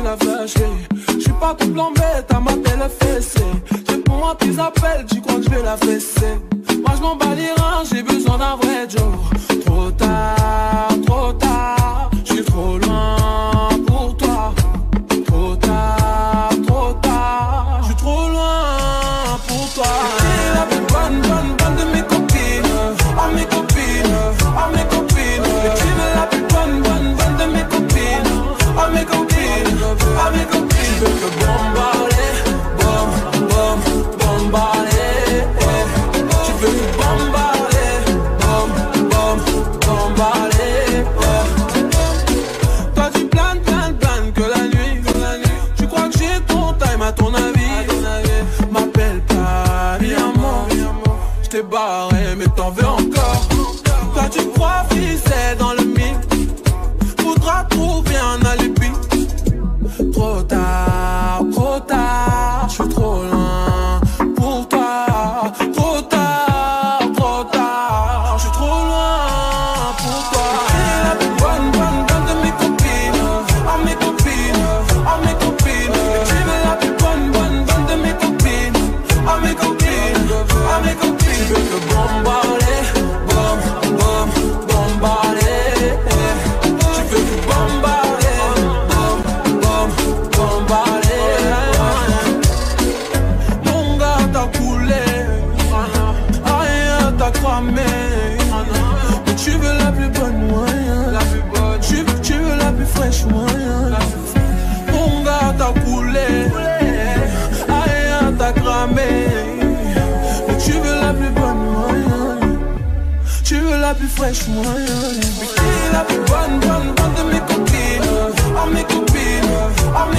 la vacherie. J'suis pas tout plombé, t'as ma belle fessée. J'ai pour moi tes appels, tu crois que j'vais la fesser. Moi j'm'en bats les reins, j'ai besoin d'un vrai Joe. Trop tard, j'suis trop loin pour toi. Trop tard, j'suis trop loin pour toi. T'es la plus bonne de mes copines. Oh mes copines, oh mes copines. Et tu es la plus bonne de mes copines. Oh mes copines, oh mes copines. Tu veux me bombarder, bombarder. Tu veux me bombarder, bombarder. Toi tu planes que la nuit. Tu crois que j'ai ton time à ton avis. M'appelle pas, viens-moi. J't'ai barré mais t'en veux encore. Toi tu crois ficelle dans le mix. Faudra trouver un alibi. Trop tard, j'suis trop loin pour toi. Trop tard, j'suis trop loin pour toi. T'es la plus bonne de mes copines. Oh mes copines, oh mes copines. Et tu es la plus bonne de mes copines. Oh mes copines, oh mes copines. Tu veux me bombarder, bombarder. Tu veux me bombarder, bombarder. Mon gars t'as coulé, rien t'as cramé. Mais tu veux la plus bonne moyen. Tu veux la plus fraîche moyen. Mon gars t'as coulé, rien t'as cramé. Mais tu veux la plus bonne moyen. Tu veux la plus fraîche moyen. Mais t'es la plus bonne de mes copines. Oh mes copines, oh mes